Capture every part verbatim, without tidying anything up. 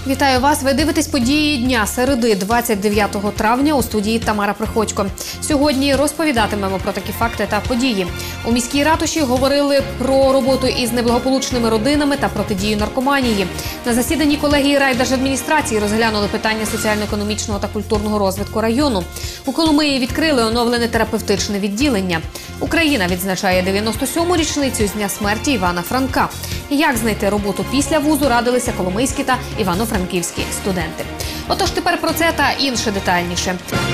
Вітаю вас! Ви дивитесь події дня середи двадцять дев'ятого травня у студії Тамара Приходько. Сьогодні розповідатимемо про такі факти та події. У міській ратуші говорили про роботу із неблагополучними родинами та протидію наркоманії. На засіданні колегії райдержадміністрації розглянули питання соціально-економічного та культурного розвитку району. У Коломиї відкрили оновлене терапевтичне відділення. Україна відзначає дев'яносто сьому річницю з дня смерті Івана Франка. Як знайти роботу після вузу, радилися коломийські та івано-франківські студенти. Отож тепер про це та інше детальніше.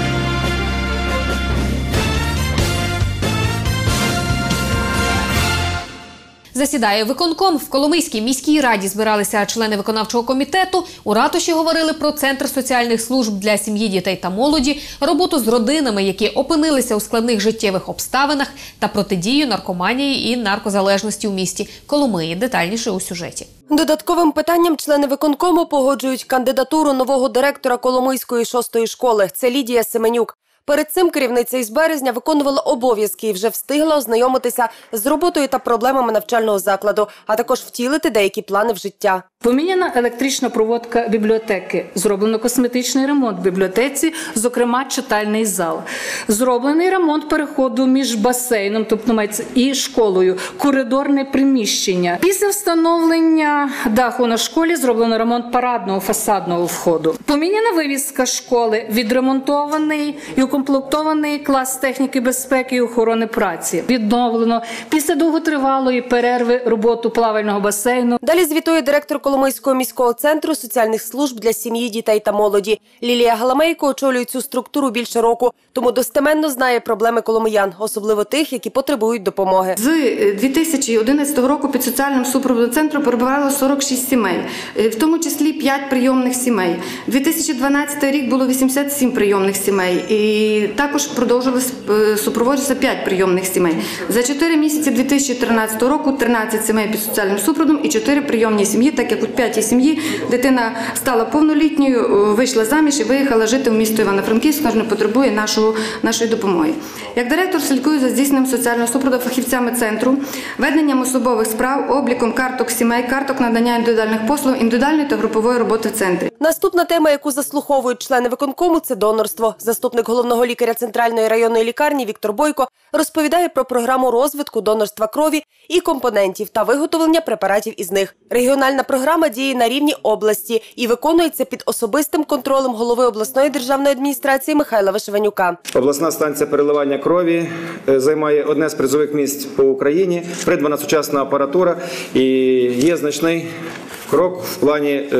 Засідає виконком. В Коломийській міській раді збиралися члени виконавчого комітету. У ратуші говорили про Центр соціальних служб для сім'ї, дітей та молоді, роботу з родинами, які опинилися у складних життєвих обставинах, та протидію наркоманії і наркозалежності у місті Коломиї. Детальніше у сюжеті. Додатковим питанням члени виконкому погоджують кандидатуру нового директора Коломийської шостої школи. Це Лідія Семенюк. Перед цим керівниця із березня виконувала обов'язки і вже встигла ознайомитися з роботою та проблемами навчального закладу, а також втілити деякі плани в життя. Поміняна електрична проводка бібліотеки, зроблено косметичний ремонт в бібліотеці, зокрема читальний зал. Зроблений ремонт переходу між басейном, тобто і школою, коридорне приміщення. Після встановлення даху на школі зроблено ремонт парадного фасадного входу. Поміняна вивіска школи, відремонтований і укомплектований клас техніки безпеки і охорони праці. Відновлено після довготривалої перерви роботу плавального басейну. Далі звітує директор Коломийського міського центру соціальних служб для сім'ї, дітей та молоді. Лілія Галамейко очолює цю структуру більше року, тому достеменно знає проблеми коломиян, особливо тих, які потребують допомоги. З дві тисячі одинадцятого року під соціальним супроводом центру перебувало сорок шість сімей, в тому числі п'ять прийомних сімей. дві тисячі дванадцятий рік було вісімдесят сім прийомних сімей і також продовжилось супроводжуватися п'ять прийомних сімей. За чотири місяці дві тисячі тринадцятого року тринадцять сімей під соціальним супроводом і чотири прийомні сім'ї, так як у п'ятій сім'ї дитина стала повнолітньою, вийшла заміж і виїхала жити в місто Івано-Франківськ, не потребує нашого, нашої допомоги. Як директор слідкую за здійсненням соціального супроводу фахівцями центру, веденням особових справ, обліком карток сімей, карток надання індивідуальних послуг, індивідуальної та групової роботи в центрі. Наступна тема, яку заслуховують члени виконкому, це донорство. Заступник головного лікаря Центральної районної лікарні Віктор Бойко розповідає про програму розвитку донорства крові і компонентів та виготовлення препаратів із них. Регіональна програма діє на рівні області і виконується під особистим контролем голови обласної державної адміністрації Михайла Вишиванюка. Обласна станція переливання крові займає одне з призових місць по Україні, придбана сучасна апаратура і є значний крок в плані е,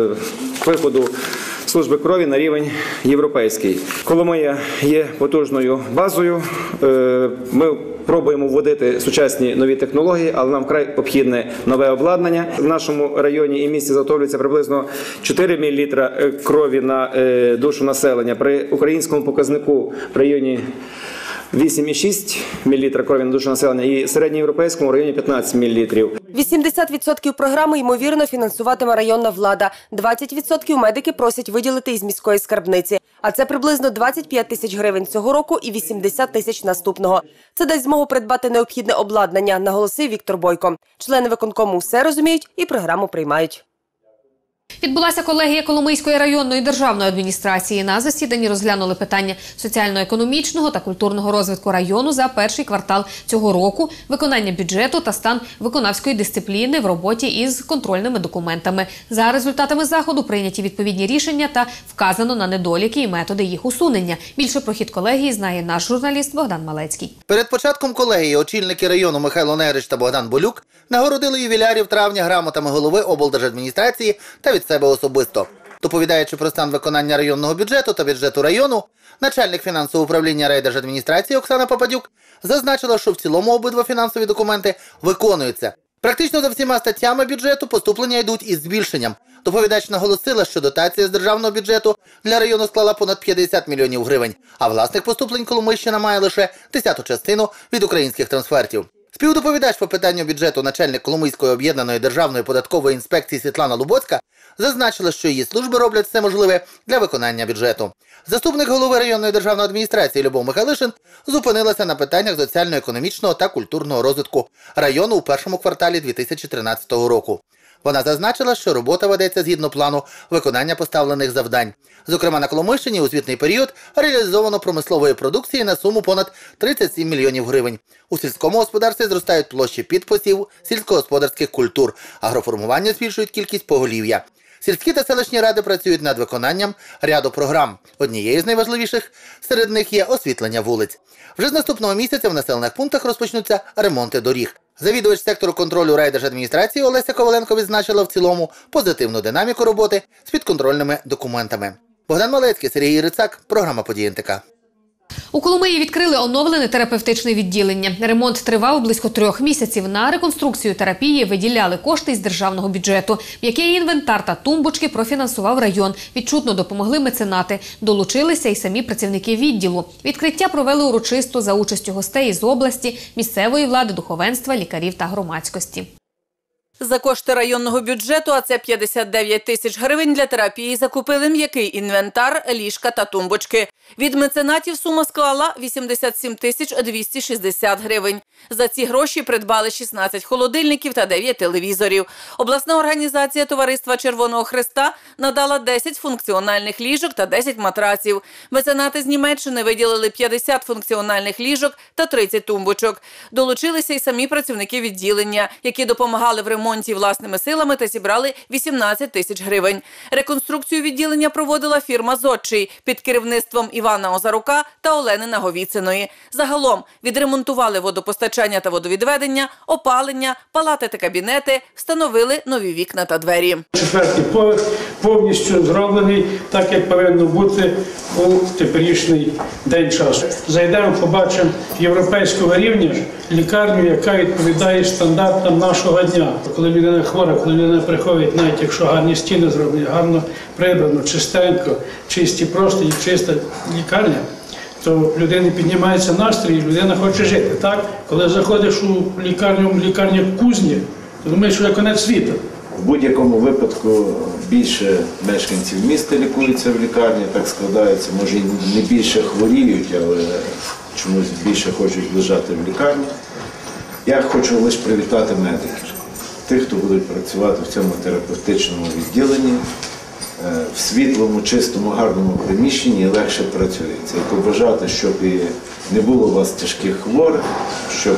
виходу служби крові на рівень європейський. Коломия є потужною базою. Е, ми пробуємо вводити сучасні нові технології, але нам вкрай необхідне нове обладнання. В нашому районі і місті заготовлюється приблизно чотири мілілітри крові на е, душу населення. При українському показнику в районі вісім і шість мілілітрів крові на душу населення і середньоєвропейському районі п'ятнадцять мілілітрів. вісімдесят відсотків програми, ймовірно, фінансуватиме районна влада. двадцять відсотків медики просять виділити із міської скарбниці. А це приблизно двадцять п'ять тисяч гривень цього року і вісімдесят тисяч наступного. Це дасть змогу придбати необхідне обладнання, наголосив Віктор Бойко. Члени виконкому все розуміють і програму приймають. Відбулася колегія Коломийської районної державної адміністрації. На засіданні розглянули питання соціально-економічного та культурного розвитку району за перший квартал цього року, виконання бюджету та стан виконавської дисципліни в роботі із контрольними документами. За результатами заходу прийняті відповідні рішення та вказано на недоліки і методи їх усунення. Більше про хід колегії знає наш журналіст Богдан Малецький. Перед початком колегії очільники району Михайло Негрич та Богдан Болюк нагородили ювілярів травня грамотами голови облдержадміністрації та від себе особисто. Доповідаючи про стан виконання районного бюджету та бюджету району, начальник фінансового управління райдержадміністрації Оксана Попадюк зазначила, що в цілому обидва фінансові документи виконуються. Практично за всіма статтями бюджету поступлення йдуть із збільшенням. Доповідач наголосила, що дотація з державного бюджету для району склала понад п'ятдесят мільйонів гривень, а власних поступлень Коломийщина має лише десяту частину від українських трансфертів. Співдоповідач по питанню бюджету начальник Коломийської об'єднаної державної податкової інспекції Світлана Лубоцька зазначила, що її служби роблять все можливе для виконання бюджету. Заступник голови районної державної адміністрації Любов Михайлишин зупинилася на питаннях соціально-економічного та культурного розвитку району у першому кварталі дві тисячі тринадцятого року. Вона зазначила, що робота ведеться згідно плану виконання поставлених завдань. Зокрема, на Коломийщині у звітний період реалізовано промислової продукції на суму понад тридцять сім мільйонів гривень. У сільському господарстві зростають площі підпосів, сільськогосподарських культур, агроформування збільшують кількість поголів'я. Сільські та селищні ради працюють над виконанням ряду програм. Однією з найважливіших серед них є освітлення вулиць. Вже з наступного місяця в населених пунктах розпочнуться ремонти доріг. Завідувач сектору контролю райдержадміністрації Олеся Коваленко відзначила в цілому позитивну динаміку роботи з підконтрольними документами. Богдан Малецький, Сергій Рицак, програма «Події ен те ка». У Коломиї відкрили оновлене терапевтичне відділення. Ремонт тривав близько трьох місяців. На реконструкцію терапії виділяли кошти із державного бюджету. М'який інвентар та тумбочки профінансував район. Відчутно допомогли меценати. Долучилися й самі працівники відділу. Відкриття провели урочисто за участю гостей із області, місцевої влади, духовенства, лікарів та громадськості. За кошти районного бюджету, а це п'ятдесят дев'ять тисяч гривень, для терапії закупили м'який інвентар, ліжка та тумбочки. Від меценатів сума склала вісімдесят сім тисяч двісті шістдесят гривень. За ці гроші придбали шістнадцять холодильників та дев'ять телевізорів. Обласна організація Товариства Червоного Хреста надала десять функціональних ліжок та десять матраців. Меценати з Німеччини виділили п'ятдесят функціональних ліжок та тридцять тумбочок. Долучилися й самі працівники відділення, які допомагали в ремонті власними силами та зібрали вісімнадцять тисяч гривень. Реконструкцію відділення проводила фірма «Зодчий» під керівництвом Івана Озарука та Олени Наговіциної. Загалом відремонтували водопостачання та водовідведення, опалення, палати та кабінети, встановили нові вікна та двері. Четвертий поверх повністю зроблений так, як повинно бути у теперішній день часу. Зайдемо, побачимо європейського рівня лікарню, яка відповідає стандартам нашого дня. Коли людина хвора, коли людина приходить, навіть якщо гарні стіни зроблені, гарно прибрано, чистенько, чисті простині, чиста лікарня, то в людини піднімається настрій, і людина хоче жити. Так? Коли заходиш у лікарню, лікарню кузні, то думаєш, що це кінець світу. В будь-якому випадку більше мешканців міста лікуються в лікарні, так складається, може і не більше хворіють, але чомусь більше хочуть лежати в лікарні. Я хочу лише привітати медиків, тих, хто будуть працювати в цьому терапевтичному відділенні, в світлому, чистому, гарному приміщенні легше працюється. І побажати, щоб і не було у вас тяжких хворих, щоб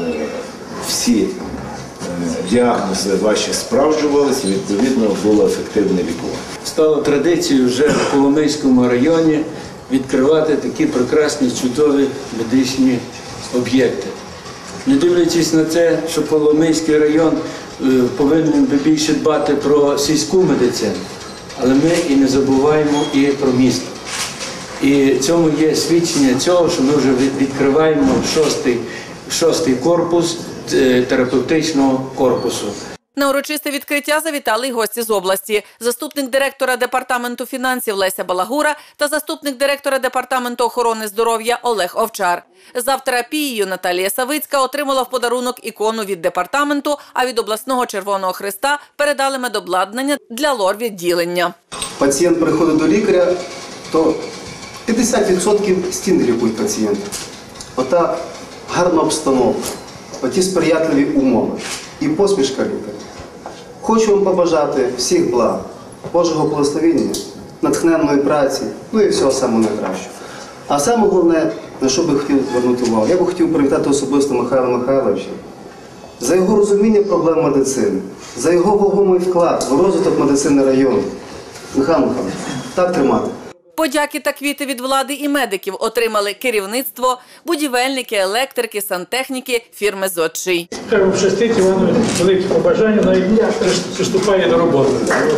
всі діагнози ваші справджувалися і, відповідно, було ефективне лікування. Стало традицією вже в Коломийському районі відкривати такі прекрасні, чудові медичні об'єкти. Не дивлячись на це, що Коломийський район повинен би більше дбати про сільську медицину, але ми і не забуваємо і про місто. І цьому є свідчення цього, що ми вже відкриваємо шостий, шостий корпус терапевтичного корпусу. На урочисте відкриття завітали й гості з області. Заступник директора департаменту фінансів Леся Балагура та заступник директора департаменту охорони здоров'я Олег Овчар. Завтерапією Наталія Савицька отримала в подарунок ікону від департаменту, а від обласного Червоного Хреста передали медобладнання для лор-відділення. Пацієнт приходить до лікаря, то п'ятдесят відсотків стін лікують пацієнта. Ота гарна обстановка, оті сприятливі умови і посмішка лікаря. Хочу вам побажати всіх благ, Божого благословення, натхненної праці, ну і всього самого найкращого. А саме головне, на що би хотів звернути увагу, я би хотів привітати особисто Михайла Михайловича за його розуміння проблем медицини, за його вагомий вклад в розвиток медицини району. Михайло Михайлович, так тримати. Подяки та квіти від влади і медиків отримали керівництво, будівельники, електрики, сантехніки фірми «Зодчий». Хай вам щастить, Іванові, великі побажання, навіть приступає до роботи.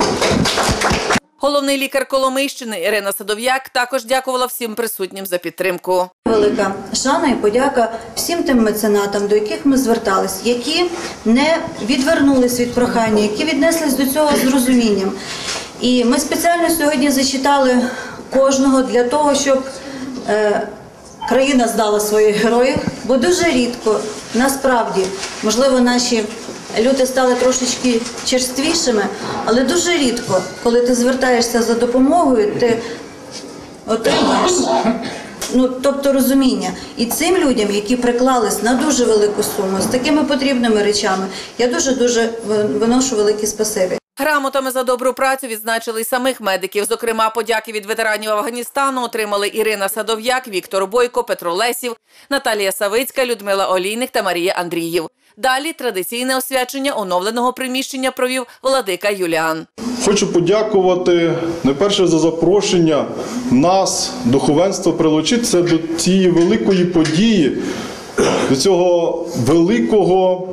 Головний лікар Коломийщини Ірина Садов'як також дякувала всім присутнім за підтримку. Велика шана і подяка всім тим меценатам, до яких ми звертались, які не відвернулись від прохання, які віднеслись до цього з розумінням. І ми спеціально сьогодні зачитали кожного для того, щоб е, країна здала своїх героїв, бо дуже рідко, насправді, можливо, наші люди стали трошечки черствішими, але дуже рідко, коли ти звертаєшся за допомогою, ти отримаєш ну, тобто розуміння. І цим людям, які приклались на дуже велику суму, з такими потрібними речами, я дуже-дуже виношу велике спасибі. Грамотами за добру працю відзначили й самих медиків. Зокрема, подяки від ветеранів Афганістану отримали Ірина Садов'як, Віктор Бойко, Петро Лесів, Наталія Савицька, Людмила Олійник та Марія Андріїв. Далі традиційне освячення оновленого приміщення провів владика Юліан. Хочу подякувати найперше за запрошення нас, духовенства, прилучитися до цієї великої події, до цього великого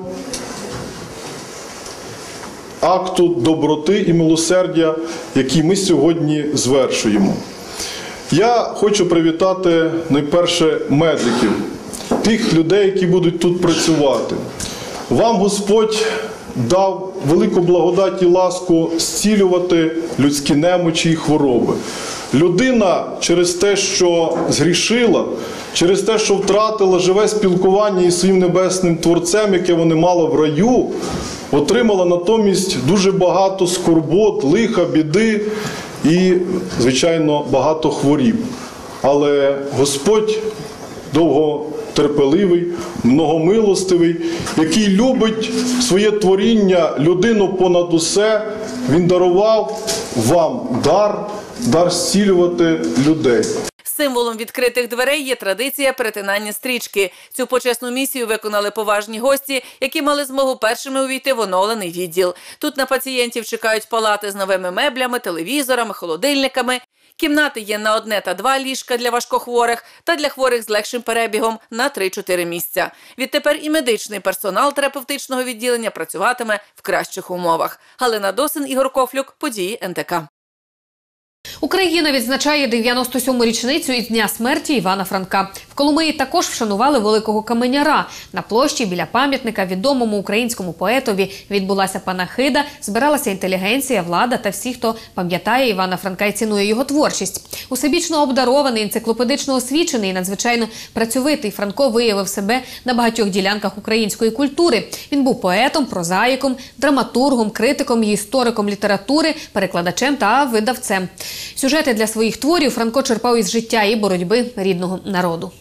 акту доброти і милосердя, який ми сьогодні звершуємо. Я хочу привітати найперше медиків, тих людей, які будуть тут працювати. Вам Господь дав велику благодать і ласку зцілювати людські немочі і хвороби. Людина через те, що згрішила, через те, що втратила живе спілкування із своїм небесним Творцем, яке вона мала в раю, отримала натомість дуже багато скорбот, лиха, біди і, звичайно, багато хворіб. Але Господь довготерпеливий, многомилостивий, який любить своє творіння, людину понад усе, Він дарував вам дар, дар зцілювати людей. Символом відкритих дверей є традиція перетинання стрічки. Цю почесну місію виконали поважні гості, які мали змогу першими увійти в оновлений відділ. Тут на пацієнтів чекають палати з новими меблями, телевізорами, холодильниками. Кімнати є на одне та два ліжка для важкохворих та для хворих з легшим перебігом на три-чотири місця. Відтепер і медичний персонал терапевтичного відділення працюватиме в кращих умовах. Галина Досин, Ігор Кофлюк, події ен те ка. Україна відзначає дев'яносто сьому річницю із дня смерті Івана Франка. В Коломиї також вшанували великого каменяра. На площі біля пам'ятника відомому українському поетові відбулася панахида, збиралася інтелігенція, влада та всі, хто пам'ятає Івана Франка і цінує його творчість. Усебічно обдарований, енциклопедично освічений і надзвичайно працьовитий Франко виявив себе на багатьох ділянках української культури. Він був поетом, прозаїком, драматургом, критиком і істориком літератури, перекладачем та видавцем. Сюжети для своїх творів Франко черпав із життя і боротьби рідного народу.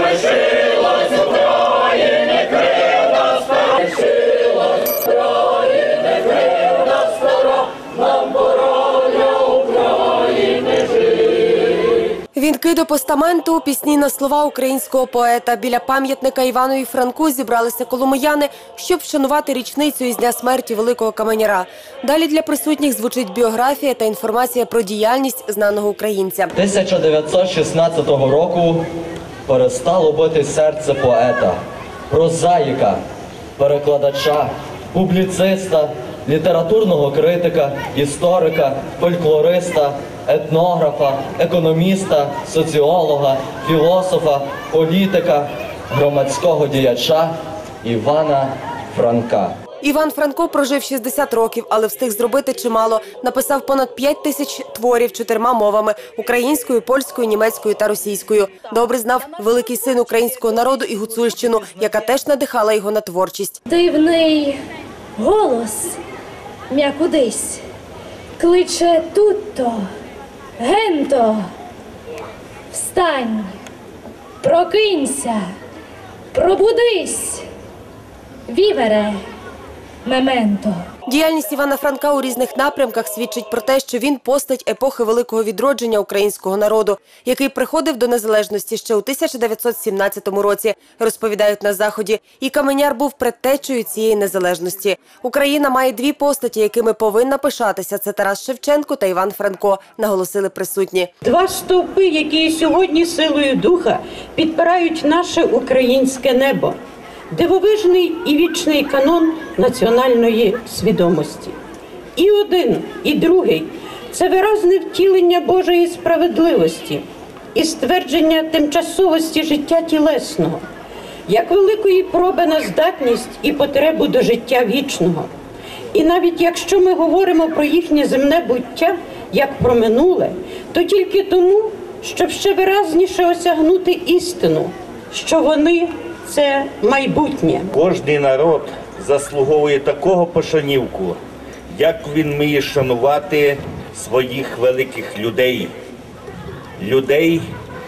Вінки до постаменту, пісні на слова українського поета. Біля пам'ятника Іванові Франку зібралися коломияни, щоб вшанувати річницю із дня смерті великого каменяра. Далі для присутніх звучить біографія та інформація про діяльність знаного українця. тисяча дев'ятсот шістнадцятого року перестало бити серце поета, прозаїка, перекладача, публіциста, літературного критика, історика, фольклориста, етнографа, економіста, соціолога, філософа, політика, громадського діяча Івана Франка. Іван Франко прожив шістдесят років, але встиг зробити чимало. Написав понад п'ять тисяч творів чотирма мовами – українською, польською, німецькою та російською. Добре знав великий син українського народу і гуцульщину, яка теж надихала його на творчість. Дивний голос м'я кудись кличе тут-то, ген-то. Встань, прокинься, пробудись, вівере, мементо. Діяльність Івана Франка у різних напрямках свідчить про те, що він постать епохи великого відродження українського народу, який приходив до незалежності ще у тисяча дев'ятсот сімнадцятому році, розповідають на Заході. І каменяр був предтечею цієї незалежності. Україна має дві постаті, якими повинна пишатися – це Тарас Шевченко та Іван Франко, наголосили присутні. Два стовпи, які сьогодні силою духа підпирають наше українське небо. Дивовижний і вічний канон національної свідомості. І один, і другий – це виразне втілення Божої справедливості і ствердження тимчасовості життя тілесного, як великої проби на здатність і потребу до життя вічного. І навіть якщо ми говоримо про їхнє земне буття, як про минуле, то тільки тому, щоб ще виразніше осягнути істину, що вони – це майбутнє. Кожний народ заслуговує такого пошанівку, як він вміє шанувати своїх великих людей. Людей,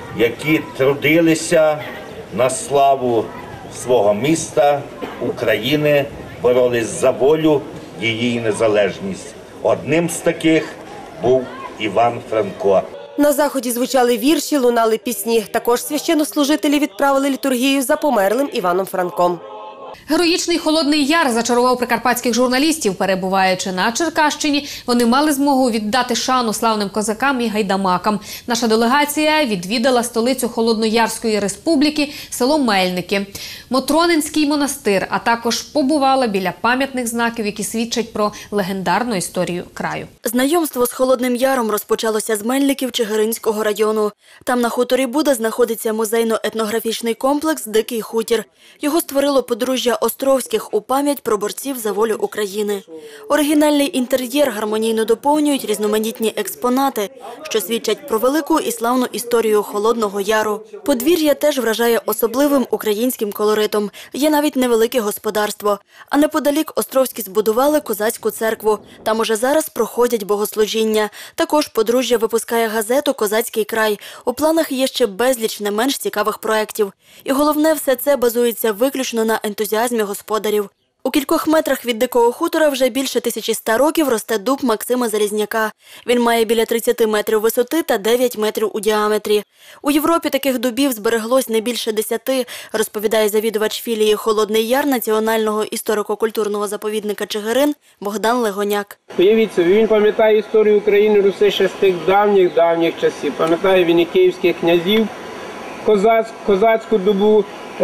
які трудилися на славу свого міста, України, боролись за волю, її незалежність. Одним з таких був Іван Франко. На заході звучали вірші, лунали пісні. Також священнослужителі відправили літургію за померлим Іваном Франком. Героїчний Холодний Яр зачарував прикарпатських журналістів. Перебуваючи на Черкащині, вони мали змогу віддати шану славним козакам і гайдамакам. Наша делегація відвідала столицю Холодноярської республіки, село Мельники, Мотронинський монастир, а також побувала біля пам'ятних знаків, які свідчать про легендарну історію краю. Знайомство з Холодним Яром розпочалося з Мельників Чигиринського району. Там на хуторі Буда знаходиться музейно-етнографічний комплекс «Дикий хутір». Його створило подружжя Островських у пам'ять про борців за волю України. Оригінальний інтер'єр гармонійно доповнюють різноманітні експонати, що свідчать про велику і славну історію Холодного Яру. Подвір'я теж вражає особливим українським колоритом. Є навіть невелике господарство. А неподалік Островські збудували козацьку церкву. Там уже зараз проходять богослужіння. Також подружжя випускає газету «Козацький край». У планах є ще безліч не менш цікавих проєктів. І головне, все це базується виключно на ентузіазмі господарів. У кількох метрах від Дикого хутора вже більше тисячі ста років росте дуб Максима Залізняка. Він має біля тридцяти метрів висоти та дев'ять метрів у діаметрі. У Європі таких дубів збереглось не більше десяти, розповідає завідувач філії «Холодний Яр» Національного історико-культурного заповідника Чигирин Богдан Легоняк. Уявіть собі, він пам'ятає історію України, Руси ще з тих давніх-давніх часів. Пам'ятає він і київських князів, козаць, козацьку добу,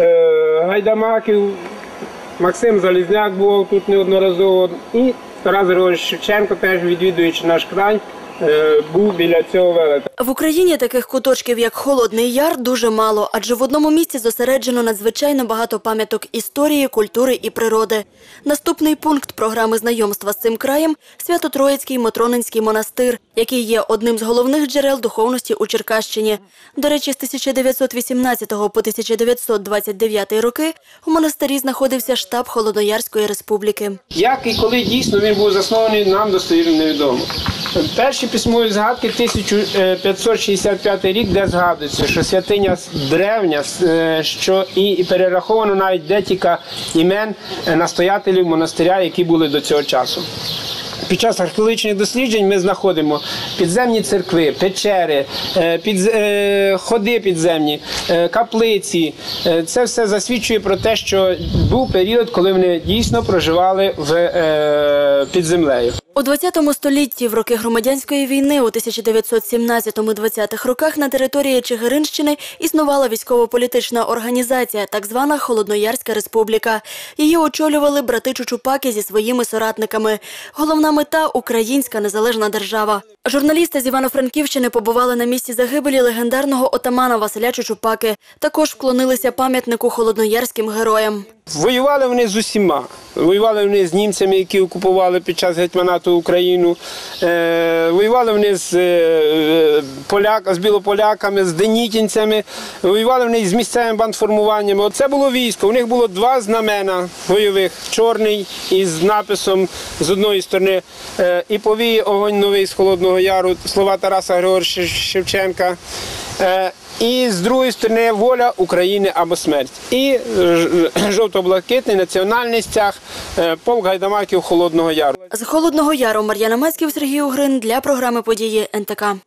е, гайдамаків. Максим Залізняк був тут неодноразово, і Тарас Григорович Шевченко, теж відвідуючи наш край, був біля цього велета. В Україні таких куточків, як Холодний Яр, дуже мало, адже в одному місці зосереджено надзвичайно багато пам'яток історії, культури і природи. Наступний пункт програми знайомства з цим краєм – Свято-Троїцький Мотронинський монастир, який є одним з головних джерел духовності у Черкащині. До речі, з тисяча дев'ятсот вісімнадцятого по тисяча дев'ятсот двадцять дев'ятий роки у монастирі знаходився штаб Холодноярської республіки. Як і коли дійсно він був заснований, нам достовірно невідомо. Перші письмові згадки тисяча п'ятсот шістдесят п'ятий рік, де згадується, що святиня древня, що і перераховано навіть декілька імен настоятелів монастиря, які були до цього часу. Під час археологічних досліджень ми знаходимо підземні церкви, печери, під, ходи підземні, каплиці. Це все засвідчує про те, що був період, коли вони дійсно проживали в, під землею. У ХХ столітті, в роки громадянської війни, у тисяча дев'ятсот сімнадцятому - двадцятих роках на території Чигиринщини існувала військово-політична організація, так звана Холодноярська республіка. Її очолювали брати Чучупаки зі своїми соратниками. Головна мета – українська незалежна держава. Журналісти з Івано-Франківщини побували на місці загибелі легендарного отамана Василя Чучупаки. Також вклонилися пам'ятнику холодноярським героям. Воювали вони з усіма. Воювали вони з німцями, які окупували під час гетьманату Україну. Е, воювали вони з, е, поляк, з білополяками, з денікінцями. Воювали вони з місцевими бандформуваннями. Оце було військо. У них було два знамена бойових. Чорний із написом з одної сторони е, «І повіє огонь новий з Холодного Яру», слова Тараса Григоровича Шевченка. Е, І з другої сторони воля України або смерть. І жовто-блакитний національний стяг, полк гайдамаків Холодного Яру. З Холодного Яру Мар'яна Мацьків, Сергій Угрин для програми «Події ен те ка».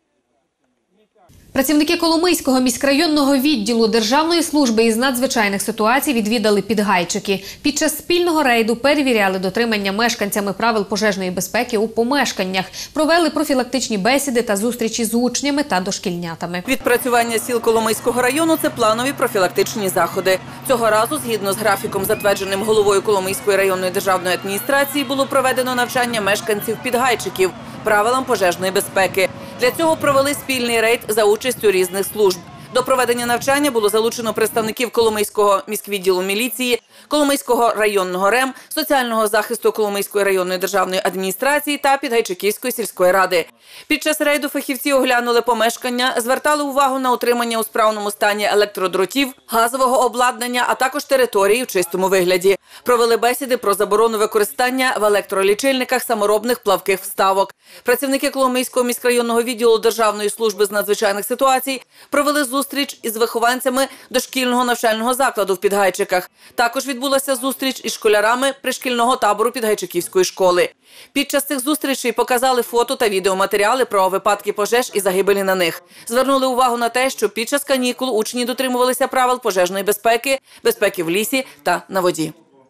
Працівники Коломийського міськрайонного відділу Державної служби із надзвичайних ситуацій відвідали Підгайчики. Під час спільного рейду перевіряли дотримання мешканцями правил пожежної безпеки у помешканнях, провели профілактичні бесіди та зустрічі з учнями та дошкільнятами. Відпрацювання сіл Коломийського району – це планові профілактичні заходи. Цього разу, згідно з графіком, затвердженим головою Коломийської районної державної адміністрації, було проведено навчання мешканців Підгайчиків правилам пожежної безпеки. Для цього провели спільний рейд за участю різних служб. До проведення навчання було залучено представників Коломийського міськвідділу міліції, Коломийського районного РЕМ, соціального захисту Коломийської районної державної адміністрації та Підгайчиківської сільської ради. Під час рейду фахівці оглянули помешкання, звертали увагу на утримання у справному стані електродротів, газового обладнання, а також території в чистому вигляді. Провели бесіди про заборону використання в електролічильниках саморобних плавких вставок. Працівники Коломийського міськрайонного відділу Державної служби з надзвичайних ситуацій провели зустріч із вихованцями дошкільного навчального закладу в Підгайчиках. Також відбулася зустріч із школярами пришкільного табору Підгайчиківської школи. Під час цих зустрічей показали фото та відеоматеріали про випадки пожеж і загибелі на них. Звернули увагу на те, що під час канікул учні дотримувалися правил пожежної безпеки, безпеки в лісі та на воді.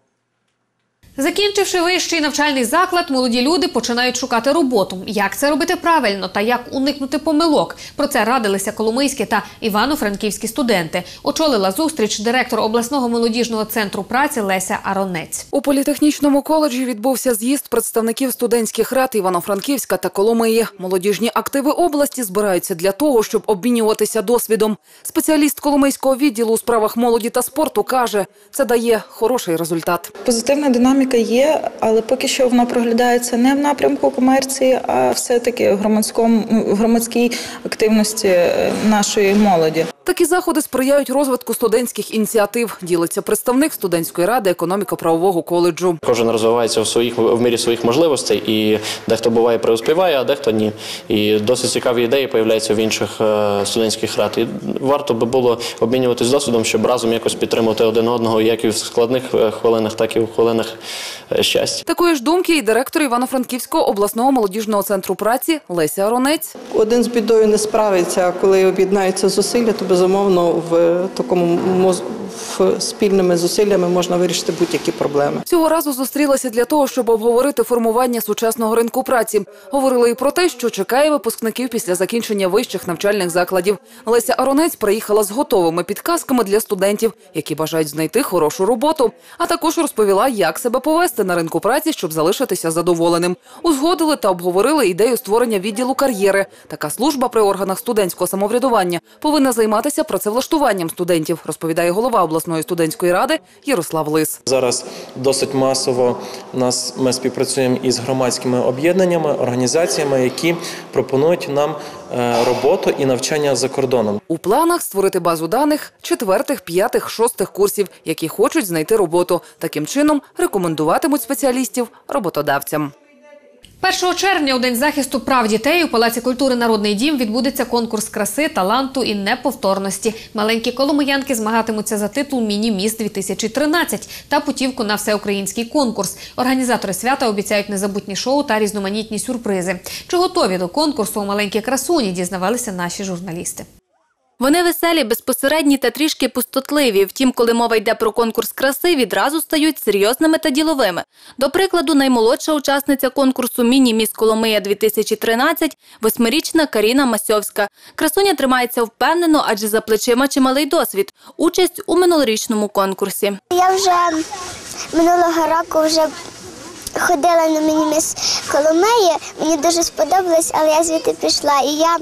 Закінчивши вищий навчальний заклад, молоді люди починають шукати роботу. Як це робити правильно та як уникнути помилок? Про це радилися коломийські та івано-франківські студенти. Очолила зустріч директор обласного молодіжного центру праці Леся Аронець. У політехнічному коледжі відбувся з'їзд представників студентських рад Івано-Франківська та Коломиї. Молодіжні активи області збираються для того, щоб обмінюватися досвідом. Спеціаліст Коломийського відділу у справах молоді та спорту каже, це дає хороший результат. Позитивна динаміка є, але поки що вона проглядається не в напрямку комерції, а все-таки в громадській активності нашої молоді. Такі заходи сприяють розвитку студентських ініціатив, ділиться представник студентської ради економіко-правового коледжу. Кожен розвивається в, своїх, в мірі своїх можливостей, і дехто буває преуспіває, а дехто ні. І досить цікаві ідеї з'являються в інших студентських рад. І варто би було обмінюватись досвідом, щоб разом якось підтримувати один одного, як і в складних хвилинах, так і в хвилинах щастя. Такої ж думки і директор Івано-Франківського обласного молодіжного центру праці Леся Аронець. Один з бідою не справиться, а коли об'єднаються зусилля, то безумовно в такому в спільними зусиллями можна вирішити будь-які проблеми. Цього разу зустрілися для того, щоб обговорити формування сучасного ринку праці. Говорили і про те, що чекає випускників після закінчення вищих навчальних закладів. Леся Аронець приїхала з готовими підказками для студентів, які бажають знайти хорошу роботу. А також розповіла, як себе повести на ринку праці, щоб залишитися задоволеним. Узгодили та обговорили ідею створення відділу кар'єри. Така служба при органах студентського самоврядування повинна займатися працевлаштуванням студентів, розповідає голова обласної студентської ради Ярослав Лис. Зараз досить масово нас, ми співпрацюємо із громадськими об'єднаннями, організаціями, які пропонують нам роботу і навчання за кордоном. У планах створити базу даних четвертих, п'ятих, шостих курсів, які хочуть знайти роботу. Таким чином рекомендуватимуть спеціалістів роботодавцям. першого червня, у День захисту прав дітей, у Палаці культури «Народний дім» відбудеться конкурс краси, таланту і неповторності. Маленькі коломиянки змагатимуться за титул «Міні-міс-дві тисячі тринадцять» та путівку на всеукраїнський конкурс. Організатори свята обіцяють незабутні шоу та різноманітні сюрпризи. Чи готові до конкурсу у маленькі красуні, дізнавалися наші журналісти. Вони веселі, безпосередні та трішки пустотливі. Втім, коли мова йде про конкурс краси, відразу стають серйозними та діловими. До прикладу, наймолодша учасниця конкурсу «Міні-міс Коломия-дві тисячі тринадцять» – восьмирічна Каріна Масьовська. Красуня тримається впевнено, адже за плечима чималий досвід. Участь у минулорічному конкурсі. Я вже минулого року вже ходила на «Міні-міс Коломия». Мені дуже сподобалось, але я звідти пішла. І я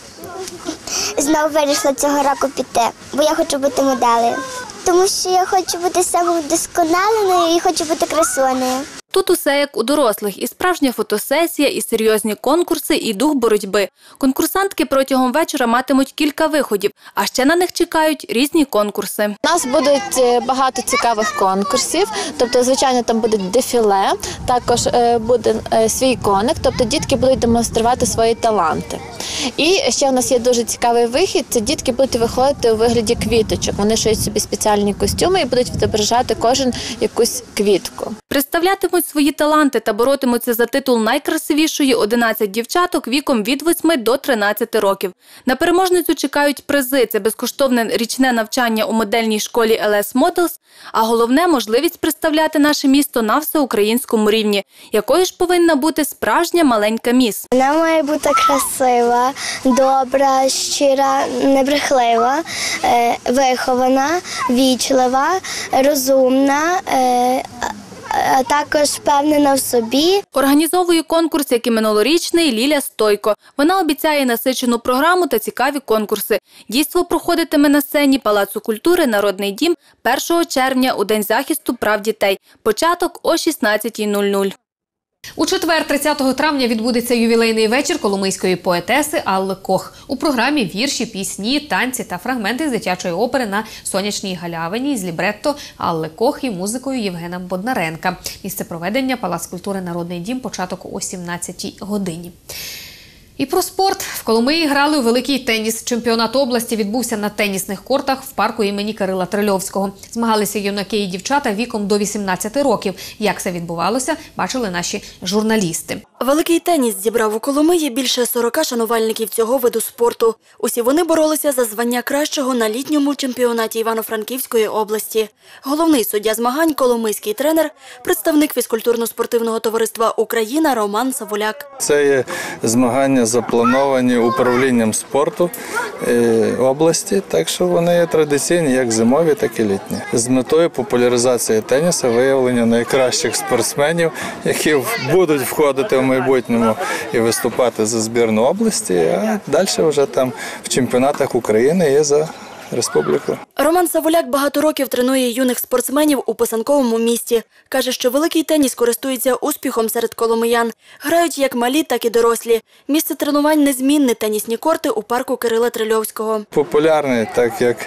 знову вирішила цього року піти, бо я хочу бути моделею. Тому що я хочу бути самовдосконаленою і хочу бути красунею. Тут усе як у дорослих. І справжня фотосесія, і серйозні конкурси, і дух боротьби. Конкурсантки протягом вечора матимуть кілька виходів, а ще на них чекають різні конкурси. У нас будуть багато цікавих конкурсів, тобто, звичайно, там буде дефіле, також буде свій коник, тобто дітки будуть демонструвати свої таланти. І ще у нас є дуже цікавий вихід, це дітки будуть виходити у вигляді квіточок. Вони шиють собі спеціальні костюми і будуть відображати кожен якусь квітку. Представлятимуть свої таланти та боротимуться за титул найкрасивішої одинадцять дівчаток віком від восьми до тринадцяти років. На переможницю чекають призи – це безкоштовне річне навчання у модельній школі ел ес Models, а головне – можливість представляти наше місто на всеукраїнському рівні. Якою ж повинна бути справжня маленька міс? Вона має бути красива, добра, щира, небрехлива, вихована, вічлива, розумна, а також впевнена в собі. Організовує конкурс, як і минулорічний, Ліля Стойко. Вона обіцяє насичену програму та цікаві конкурси. Дійство проходитиме на сцені Палацу культури «Народний дім» першого червня у День захисту прав дітей. Початок о шістнадцятій нуль нуль. У четвер, тридцятого травня, відбудеться ювілейний вечір коломийської поетеси Алли Кох. У програмі вірші, пісні, танці та фрагменти з дитячої опери на Сонячній галявині з лібретто Алли Кох і музикою Євгена Боднаренка. Місце проведення – Палац культури «Народний дім», початок о сімнадцятій годині. І про спорт. В Коломиї грали у великий теніс. Чемпіонат області відбувся на тенісних кортах в парку імені Кирила Трильовського. Змагалися юнаки і дівчата віком до вісімнадцяти років. Як це відбувалося, бачили наші журналісти. Великий теніс зібрав у Коломиї більше сорока шанувальників цього виду спорту. Усі вони боролися за звання кращого на літньому чемпіонаті Івано-Франківської області. Головний суддя змагань – коломийський тренер, представник фізкультурно-спортивного товариства «Україна» Роман Савуляк. Це є змагання заплановані управлінням спорту області, так що вони є традиційні, як зимові, так і літні. З метою популяризації тенісу, виявлення найкращих спортсменів, які будуть входити в майбутньому і виступати за збірну області, а далі вже там в чемпіонатах України є за республіку. Роман Савуляк багато років тренує юних спортсменів у писанковому місті. Каже, що великий теніс користується успіхом серед коломиян. Грають як малі, так і дорослі. Місце тренувань незмінне – тенісні корти у парку Кирила Трильовського. Популярний, так як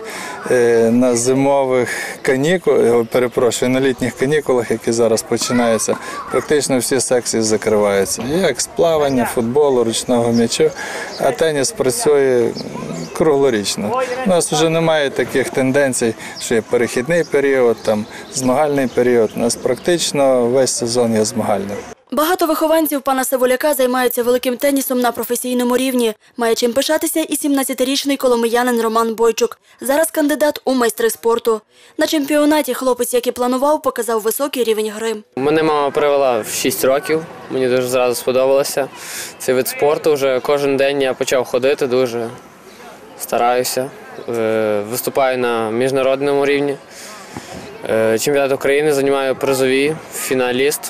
на зимових канікулах, перепрошую, на літніх канікулах, які зараз починаються, практично всі секції закриваються. Як з плавання, футболу, ручного м'ячу, а теніс працює круглорічно. У нас вже немає таких тенденцій, що є перехідний період, там змагальний період. У нас практично весь сезон є змагальним. Багато вихованців пана Савуляка займаються великим тенісом на професійному рівні. Має чим пишатися і сімнадцятирічний коломиянин Роман Бойчук. Зараз кандидат у майстри спорту. На чемпіонаті хлопець, як і планував, показав високий рівень гри. Мене мама привела в шість років. Мені дуже зразу сподобалося цей вид спорту. Вже кожен день я почав ходити дуже. Стараюся, виступаю на міжнародному рівні. Чемпіонат України, займаю призові, фіналіст.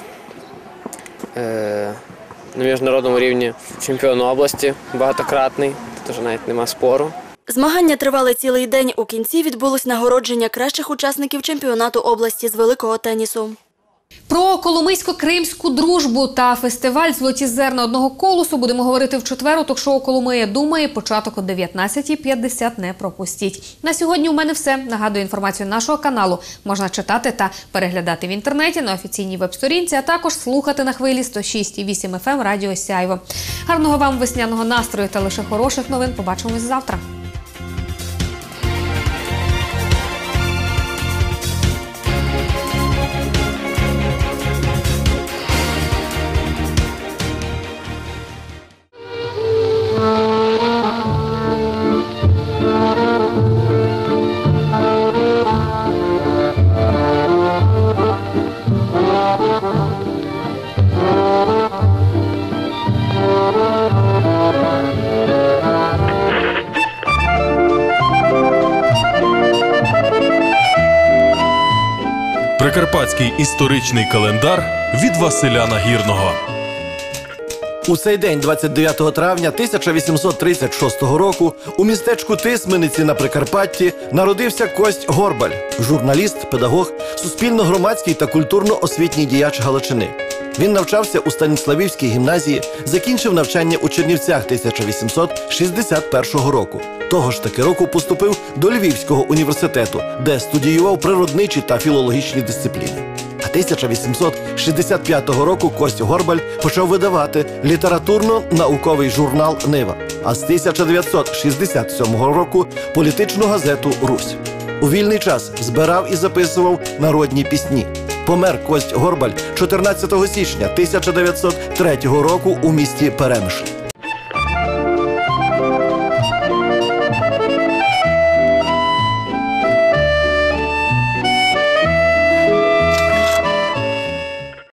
На міжнародному рівні чемпіон області, багатократний, тут вже навіть нема спору. Змагання тривали цілий день. У кінці відбулось нагородження кращих учасників чемпіонату області з великого тенісу. Про коломийсько-кримську дружбу та фестиваль «Золоті зерна одного колосу» будемо говорити в четвер у ток-шоу «Коломия думає». Початок о дев'ятнадцятій п'ятдесят не пропустіть. На сьогодні у мене все. Нагадую, інформацію нашого каналу можна читати та переглядати в інтернеті на офіційній веб-сторінці, а також слухати на хвилі сто шість і вісім еф ем радіо Сяйво. Гарного вам весняного настрою та лише хороших новин. Побачимось завтра. Прикарпатський історичний календар від Василя Нагірного. У цей день, двадцять дев'ятого травня тисяча вісімсот тридцять шостого року, у містечку Тисмениці на Прикарпатті народився Кость Горбаль, журналіст, педагог, суспільно-громадський та культурно-освітній діяч Галичини. Він навчався у Станіславівській гімназії, закінчив навчання у Чернівцях тисяча вісімсот шістдесят першого року. Того ж таки року поступив до Львівського університету, де студіював природничі та філологічні дисципліни. А тисяча вісімсот шістдесят п'ятого року Кость Горбаль почав видавати літературно-науковий журнал «Нива», а з тисяча дев'ятсот шістдесят сьомого року – політичну газету «Русь». У вільний час збирав і записував народні пісні. Помер Кость Горбаль чотирнадцятого січня тисяча дев'ятсот третього року у місті Перемишль.